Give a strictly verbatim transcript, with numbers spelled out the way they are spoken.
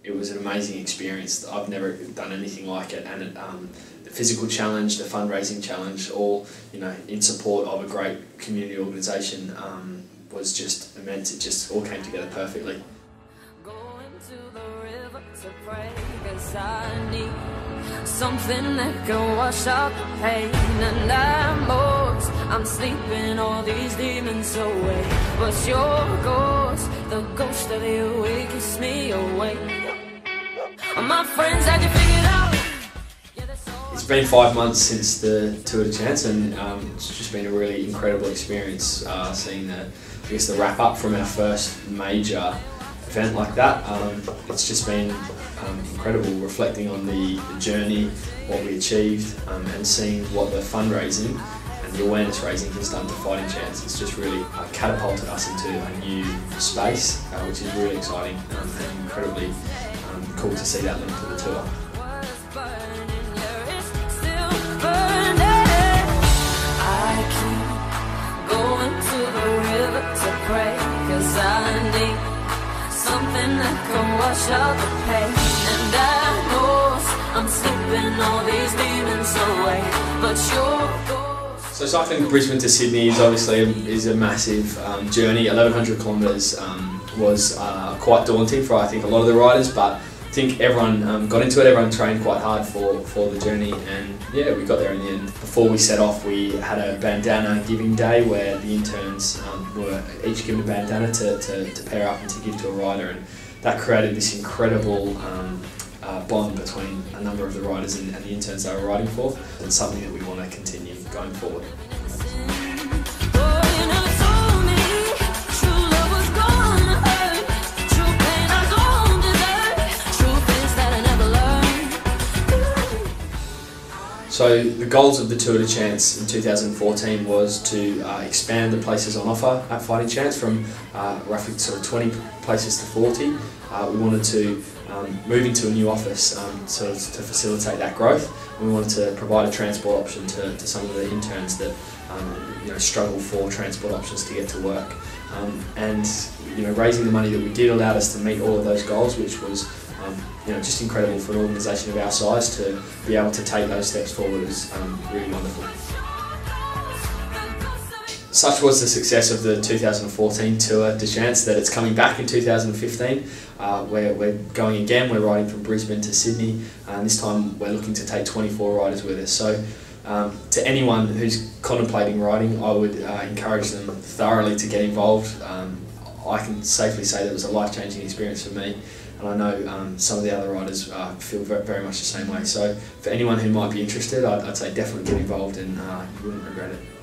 it was an amazing experience. I've never done anything like it, and it, um, the physical challenge, the fundraising challenge, all you know in support of a great community organisation um, was just immense. It just all came together perfectly. Going to the river to pray, 'cause I need something that can wash out the pain, and I'm most, I'm sleeping all these demons away, but your ghost, the ghost of you, it keeps me awake. My friends had you figured out. It's been five months since the Tour de Chance, and um, it's just been a really incredible experience uh, seeing the, I guess, the wrap up from our first major event like that. Um, it's just been um, incredible, reflecting on the, the journey, what we achieved, um, and seeing what the fundraising and the awareness raising has done to Fighting Chance. It's just really uh, catapulted us into a new space, uh, which is really exciting um, and incredibly um, cool to see that link to the tour. Something that can wash out the pain, and I know I'm sleeping all these demons away, but your ghost. So cycling Brisbane to Sydney is obviously a, is a massive um, journey. eleven hundred kilometres um, was uh, quite daunting for I think a lot of the riders, but I think everyone um, got into it. Everyone trained quite hard for, for the journey, and yeah, we got there in the end. Before we set off, we had a bandana giving day where the interns um, were each given a bandana to, to, to pair up and to give to a rider, and that created this incredible um, uh, bond between a number of the riders and, and the interns they were riding for, and something that we want to continue going forward. So the goals of the Tour de Chance in two thousand fourteen was to uh, expand the places on offer at Fighting Chance from uh, roughly sort of twenty places to forty. Uh, we wanted to um, move into a new office um, sort of to facilitate that growth. We wanted to provide a transport option to, to some of the interns that um, you know struggle for transport options to get to work. Um, and you know raising the money that we did allowed us to meet all of those goals, which was Um, you know, just incredible for an organisation of our size to be able to take those steps forward is um, really wonderful. Such was the success of the two thousand fourteen Tour de Chance that it's coming back in two thousand fifteen. Uh, we're, we're going again, we're riding from Brisbane to Sydney, and this time we're looking to take twenty-four riders with us. So um, to anyone who's contemplating riding, I would uh, encourage them thoroughly to get involved. Um, I can safely say that it was a life-changing experience for me, and I know um, some of the other riders uh, feel very, very much the same way. So for anyone who might be interested, I'd, I'd say definitely get involved, and uh, you wouldn't regret it.